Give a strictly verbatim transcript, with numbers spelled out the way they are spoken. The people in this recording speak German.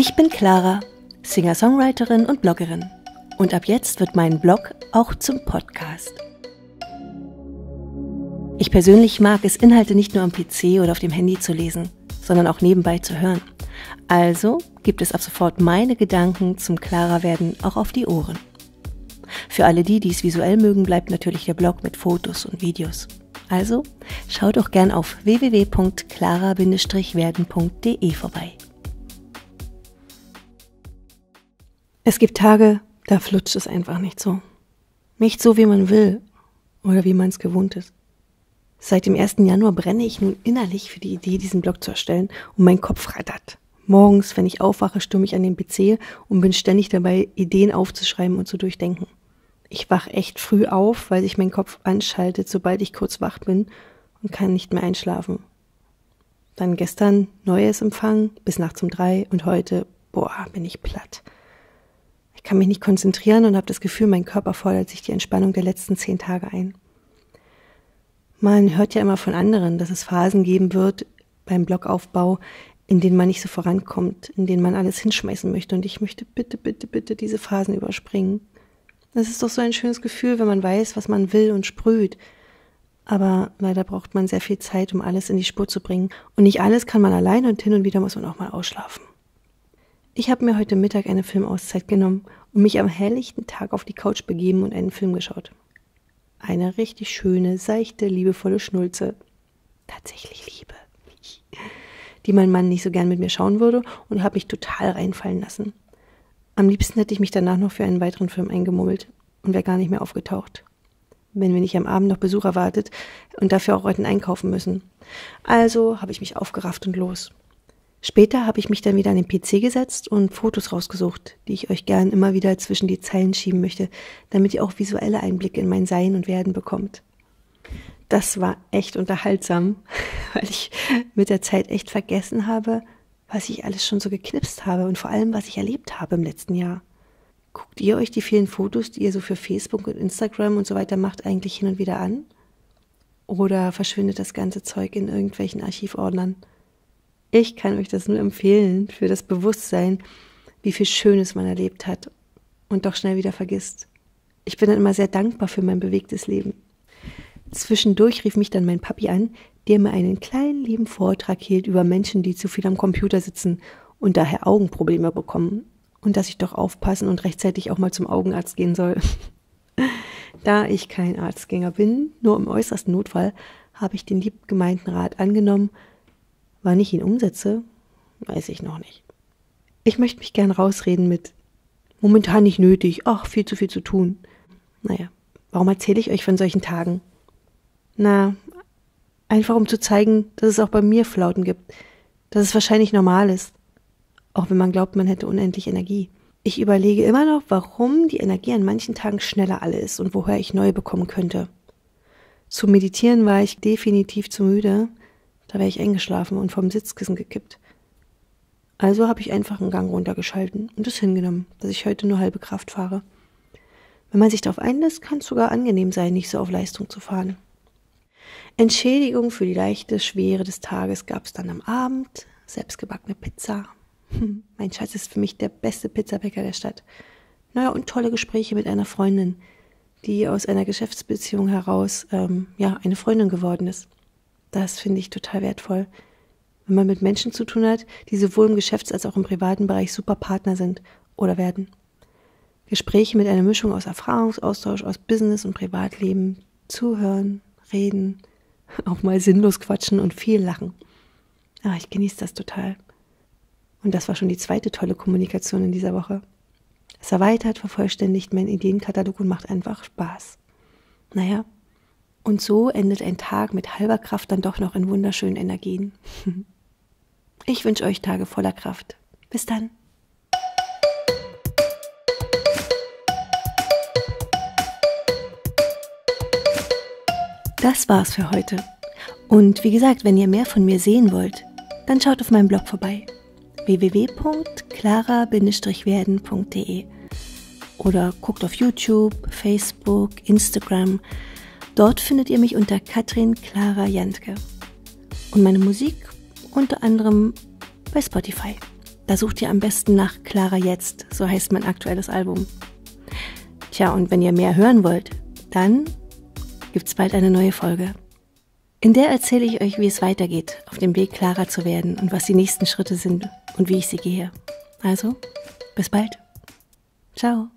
Ich bin Clara, Singer-Songwriterin und Bloggerin. Und ab jetzt wird mein Blog auch zum Podcast. Ich persönlich mag es, Inhalte nicht nur am P C oder auf dem Handy zu lesen, sondern auch nebenbei zu hören. Also gibt es ab sofort meine Gedanken zum Clara-Werden auch auf die Ohren. Für alle die, die es visuell mögen, bleibt natürlich der Blog mit Fotos und Videos. Also schaut doch gern auf w w w punkt clara Bindestrich werden punkt de vorbei. Es gibt Tage, da flutscht es einfach nicht so. Nicht so, wie man will oder wie man es gewohnt ist. Seit dem ersten Januar brenne ich nun innerlich für die Idee, diesen Blog zu erstellen, und mein Kopf rattert. Morgens, wenn ich aufwache, stürme ich an den P C und bin ständig dabei, Ideen aufzuschreiben und zu durchdenken. Ich wach echt früh auf, weil sich mein Kopf anschaltet, sobald ich kurz wach bin, und kann nicht mehr einschlafen. Dann gestern neues Empfang bis nachts um drei und heute, boah, bin ich platt. Ich kann mich nicht konzentrieren und habe das Gefühl, mein Körper fordert sich die Entspannung der letzten zehn Tage ein. Man hört ja immer von anderen, dass es Phasen geben wird beim Blogaufbau, in denen man nicht so vorankommt, in denen man alles hinschmeißen möchte. Und ich möchte bitte, bitte, bitte diese Phasen überspringen. Das ist doch so ein schönes Gefühl, wenn man weiß, was man will und sprüht. Aber leider braucht man sehr viel Zeit, um alles in die Spur zu bringen. Und nicht alles kann man allein, und hin und wieder muss man auch mal ausschlafen. Ich habe mir heute Mittag eine Filmauszeit genommen und mich am helllichten Tag auf die Couch begeben und einen Film geschaut. Eine richtig schöne, seichte, liebevolle Schnulze. Tatsächlich Liebe. Die mein Mann nicht so gern mit mir schauen würde, und habe mich total reinfallen lassen. Am liebsten hätte ich mich danach noch für einen weiteren Film eingemummelt und wäre gar nicht mehr aufgetaucht. Wenn wir nicht am Abend noch Besuch erwartet und dafür auch heute einkaufen müssen. Also habe ich mich aufgerafft und los. Später habe ich mich dann wieder an den P C gesetzt und Fotos rausgesucht, die ich euch gern immer wieder zwischen die Zeilen schieben möchte, damit ihr auch visuelle Einblicke in mein Sein und Werden bekommt. Das war echt unterhaltsam, weil ich mit der Zeit echt vergessen habe, was ich alles schon so geknipst habe und vor allem, was ich erlebt habe im letzten Jahr. Guckt ihr euch die vielen Fotos, die ihr so für Facebook und Instagram und so weiter macht, eigentlich hin und wieder an? Oder verschwindet das ganze Zeug in irgendwelchen Archivordnern? Ich kann euch das nur empfehlen für das Bewusstsein, wie viel Schönes man erlebt hat und doch schnell wieder vergisst. Ich bin dann immer sehr dankbar für mein bewegtes Leben. Zwischendurch rief mich dann mein Papi an, der mir einen kleinen lieben Vortrag hielt über Menschen, die zu viel am Computer sitzen und daher Augenprobleme bekommen, und dass ich doch aufpassen und rechtzeitig auch mal zum Augenarzt gehen soll. Da ich kein Arztgänger bin, nur im äußersten Notfall, habe ich den lieb gemeinten Rat angenommen. Wann ich ihn umsetze, weiß ich noch nicht. Ich möchte mich gern rausreden mit momentan nicht nötig, ach, viel zu viel zu tun. Naja, warum erzähle ich euch von solchen Tagen? Na, einfach um zu zeigen, dass es auch bei mir Flauten gibt, dass es wahrscheinlich normal ist, auch wenn man glaubt, man hätte unendlich Energie. Ich überlege immer noch, warum die Energie an manchen Tagen schneller alle ist und woher ich neue bekommen könnte. Zum Meditieren war ich definitiv zu müde, da wäre ich eingeschlafen und vom Sitzkissen gekippt. Also habe ich einfach einen Gang runtergeschalten und es hingenommen, dass ich heute nur halbe Kraft fahre. Wenn man sich darauf einlässt, kann es sogar angenehm sein, nicht so auf Leistung zu fahren. Entschädigung für die leichte Schwere des Tages gab es dann am Abend, selbstgebackene Pizza. Hm, mein Schatz ist für mich der beste Pizzabäcker der Stadt. Naja, und tolle Gespräche mit einer Freundin, die aus einer Geschäftsbeziehung heraus ähm, ja eine Freundin geworden ist. Das finde ich total wertvoll, wenn man mit Menschen zu tun hat, die sowohl im Geschäfts- als auch im privaten Bereich super Partner sind oder werden. Gespräche mit einer Mischung aus Erfahrungsaustausch, aus Business und Privatleben, zuhören, reden, auch mal sinnlos quatschen und viel lachen. Ah, ich genieße das total. Und das war schon die zweite tolle Kommunikation in dieser Woche. Es erweitert, vervollständigt meinen Ideenkatalog und macht einfach Spaß. Naja, und so endet ein Tag mit halber Kraft dann doch noch in wunderschönen Energien. Ich wünsche euch Tage voller Kraft. Bis dann. Das war's für heute. Und wie gesagt, wenn ihr mehr von mir sehen wollt, dann schaut auf meinem Blog vorbei. w w w punkt clara Bindestrich werden punkt de oder guckt auf YouTube, Facebook, Instagram. Dort findet ihr mich unter Katrin Clara Jantke und meine Musik unter anderem bei Spotify. Da sucht ihr am besten nach Clara Jetzt, so heißt mein aktuelles Album. Tja, und wenn ihr mehr hören wollt, dann gibt's bald eine neue Folge. In der erzähle ich euch, wie es weitergeht, auf dem Weg klarer zu werden und was die nächsten Schritte sind und wie ich sie gehe. Also, bis bald. Ciao.